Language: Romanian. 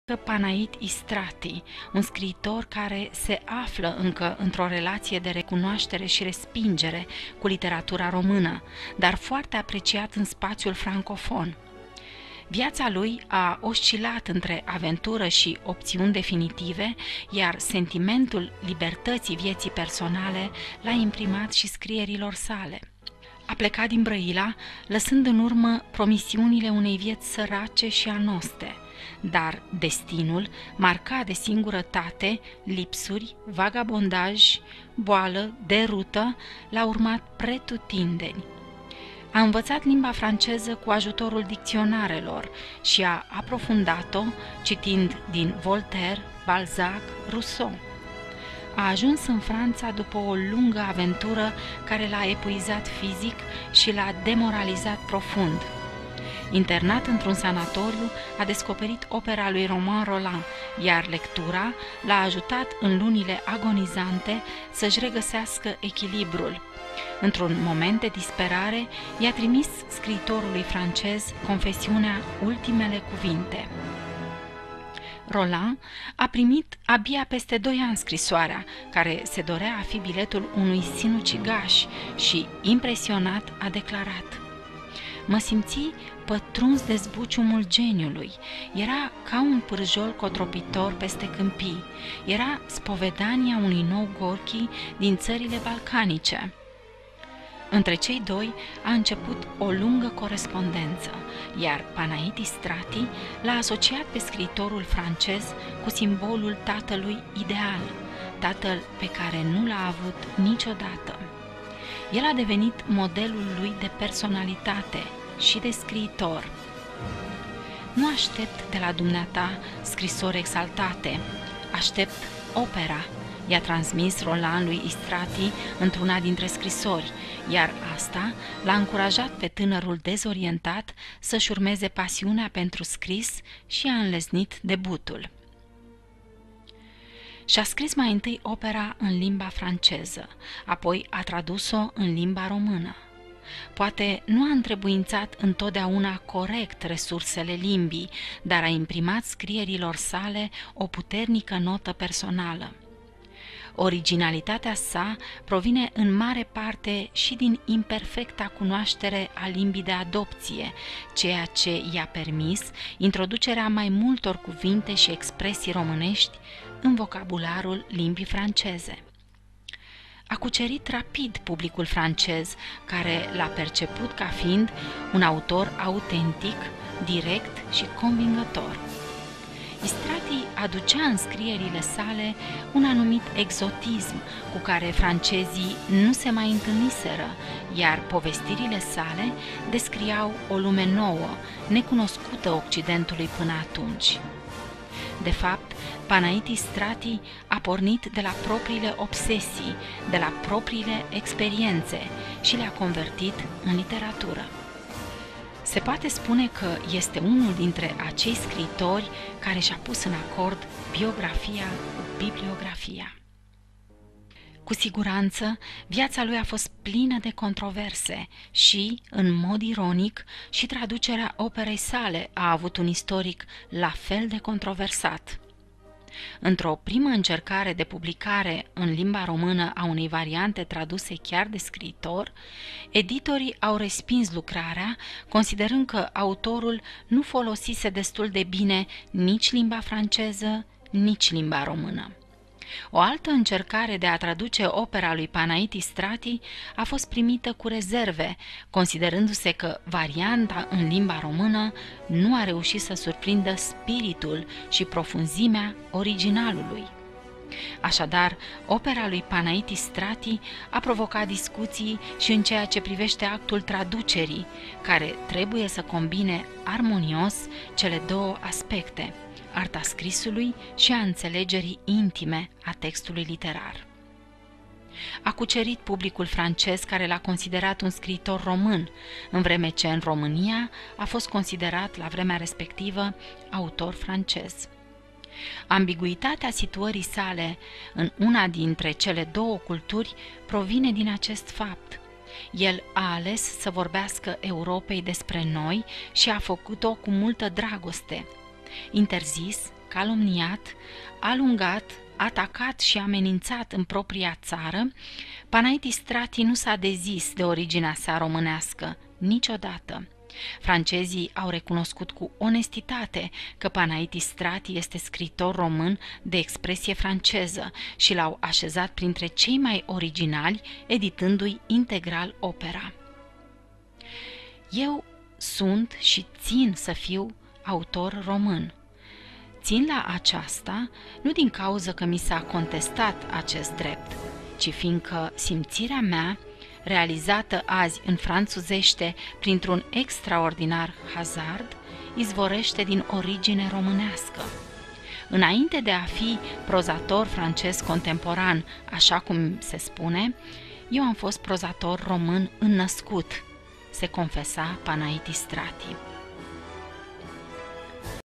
Panait Istrati, un scriitor care se află încă într-o relație de recunoaștere și respingere cu literatura română, dar foarte apreciat în spațiul francofon. Viața lui a oscilat între aventură și opțiuni definitive, iar sentimentul libertății vieții personale l-a imprimat și scrierilor sale. A plecat din Brăila, lăsând în urmă promisiunile unei vieți sărace și anoste, dar destinul, marcat de singurătate, lipsuri, vagabondaj, boală, derută, l-a urmat pretutindeni. A învățat limba franceză cu ajutorul dicționarelor și a aprofundat-o citind din Voltaire, Balzac, Rousseau. A ajuns în Franța după o lungă aventură care l-a epuizat fizic și l-a demoralizat profund. Internat într-un sanatoriu, a descoperit opera lui Romain Rolland, iar lectura l-a ajutat în lunile agonizante să-și regăsească echilibrul. Într-un moment de disperare, i-a trimis scriitorului francez confesiunea Ultimele cuvinte. Rolland a primit abia peste 2 ani scrisoarea, care se dorea a fi biletul unui sinucigaș și, impresionat, a declarat: "Mă simți pătruns de zbuciumul geniului. Era ca un pârjol cotropitor peste câmpii. Era spovedania unui nou Gorki din țările balcanice." Între cei doi a început o lungă corespondență, iar Panait Istrati l-a asociat pe scriitorul francez cu simbolul tatălui ideal, tatăl pe care nu l-a avut niciodată. El a devenit modelul lui de personalitate și de scriitor. "Nu aștept de la dumneata scrisori exaltate, aștept opera", i-a transmis Rolland lui Istrati într-una dintre scrisori, iar asta l-a încurajat pe tânărul dezorientat să-și urmeze pasiunea pentru scris și a înlesnit debutul. Și-a scris mai întâi opera în limba franceză, apoi a tradus-o în limba română. Poate nu a întrebuințat întotdeauna corect resursele limbii, dar a imprimat scrierilor sale o puternică notă personală. Originalitatea sa provine în mare parte și din imperfecta cunoaștere a limbii de adopție, ceea ce i-a permis introducerea mai multor cuvinte și expresii românești în vocabularul limbii franceze. A cucerit rapid publicul francez, care l-a perceput ca fiind un autor autentic, direct și convingător. Istrati aducea în scrierile sale un anumit exotism cu care francezii nu se mai întâlniseră, iar povestirile sale descriau o lume nouă, necunoscută Occidentului până atunci. De fapt, Panait Istrati a pornit de la propriile obsesii, de la propriile experiențe și le-a convertit în literatură. Se poate spune că este unul dintre acei scriitori care și-a pus în acord biografia cu bibliografia. Cu siguranță, viața lui a fost plină de controverse și, în mod ironic, și traducerea operei sale a avut un istoric la fel de controversat. Într-o primă încercare de publicare în limba română a unei variante traduse chiar de scriitor, editorii au respins lucrarea, considerând că autorul nu folosise destul de bine nici limba franceză, nici limba română. O altă încercare de a traduce opera lui Panait Istrati a fost primită cu rezerve, considerându-se că varianta în limba română nu a reușit să surprindă spiritul și profunzimea originalului. Așadar, opera lui Panait Istrati a provocat discuții și în ceea ce privește actul traducerii, care trebuie să combine armonios cele două aspecte, arta scrisului și a înțelegerii intime a textului literar. A cucerit publicul francez, care l-a considerat un scriitor român, în vreme ce în România a fost considerat la vremea respectivă autor francez. Ambiguitatea situării sale în una dintre cele două culturi provine din acest fapt. El a ales să vorbească Europei despre noi și a făcut-o cu multă dragoste. Interzis, calomniat, alungat, atacat și amenințat în propria țară, Panaiti Strati nu s-a dezis de originea sa românească, niciodată. Francezii au recunoscut cu onestitate că Panaiti Strati este scriitor român de expresie franceză și l-au așezat printre cei mai originali, editându-i integral opera. Eu sunt și țin să fiu autor român. Țin la aceasta nu din cauză că mi s-a contestat acest drept, ci fiindcă simțirea mea, realizată azi în franțuzește printr-un extraordinar hazard, izvorește din origine românească. Înainte de a fi prozator francez contemporan, așa cum se spune, eu am fost prozator român înnăscut, se confesa Panaiti Strati.